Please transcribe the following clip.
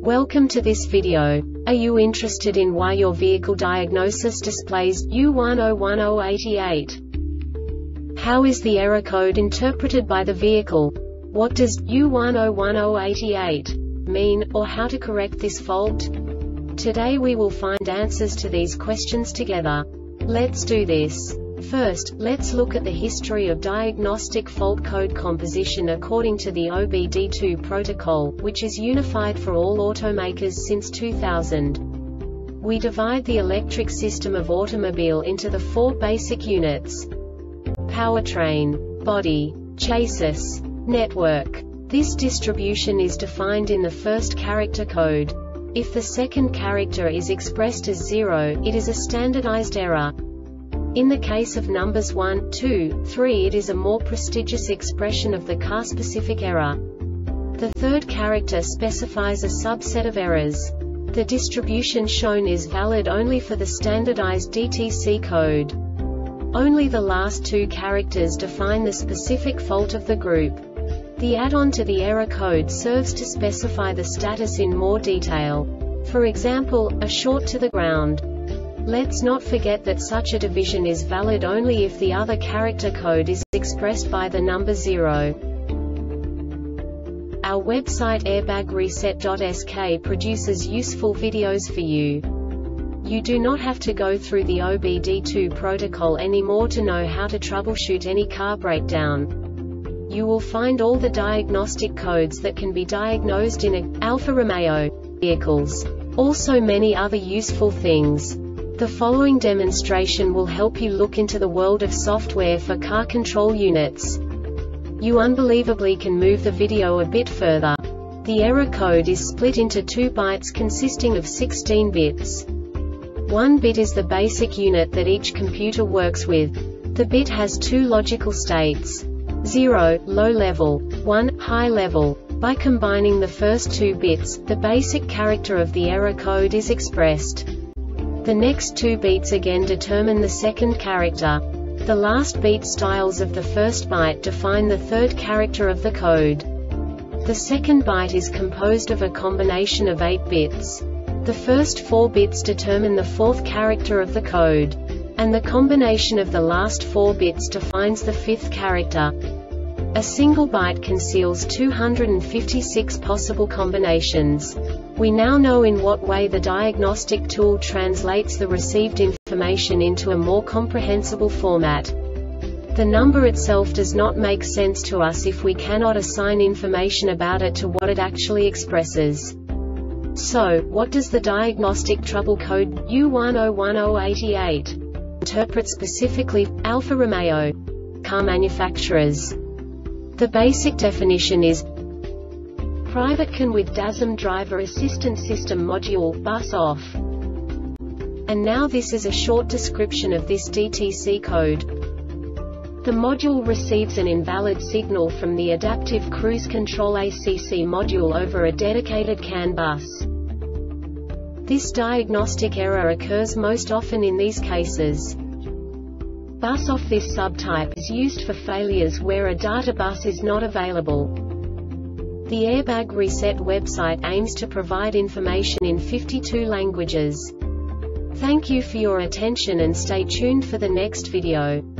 Welcome to this video. Are you interested in why your vehicle diagnosis displays U101088? How is the error code interpreted by the vehicle? What does U101088 mean, or how to correct this fault? Today we will find answers to these questions together. Let's do this. First, let's look at the history of diagnostic fault code composition according to the OBD2 protocol, which is unified for all automakers since 2000. We divide the electric system of automobile into the four basic units: powertrain, body, chassis, network. This distribution is defined in the first character code. If the second character is expressed as 0, it is a standardized error. In the case of numbers 1, 2, 3, it is a more prestigious expression of the car-specific error. The third character specifies a subset of errors. The distribution shown is valid only for the standardized DTC code. Only the last two characters define the specific fault of the group. The add-on to the error code serves to specify the status in more detail. For example, a short to the ground. Let's not forget that such a division is valid only if the other character code is expressed by the number 0. Our website airbagreset.sk produces useful videos for you. You do not have to go through the OBD2 protocol anymore to know how to troubleshoot any car breakdown. You will find all the diagnostic codes that can be diagnosed in Alfa Romeo vehicles. Also many other useful things. The following demonstration will help you look into the world of software for car control units. You unbelievably can move the video a bit further. The error code is split into 2 bytes consisting of 16 bits. 1 bit is the basic unit that each computer works with. The bit has 2 logical states: 0, low level, 1, high level. By combining the first 2 bits, the basic character of the error code is expressed. The next 2 beats again determine the second character. The last beat styles of the first byte define the third character of the code. The second byte is composed of a combination of 8 bits. The first 4 bits determine the fourth character of the code. And the combination of the last 4 bits defines the fifth character. A single byte conceals 256 possible combinations. We now know in what way the diagnostic tool translates the received information into a more comprehensible format. The number itself does not make sense to us if we cannot assign information about it to what it actually expresses. So, what does the diagnostic trouble code U101088 interpret specifically for Alfa Romeo car manufacturers? The basic definition is private CAN with DASM driver assistance system module bus off. And now this is a short description of this DTC code. The module receives an invalid signal from the adaptive cruise control ACC module over a dedicated CAN bus. This diagnostic error occurs most often in these cases. Bus off. This subtype is used for failures where a data bus is not available. The Airbag Reset website aims to provide information in 52 languages. Thank you for your attention and stay tuned for the next video.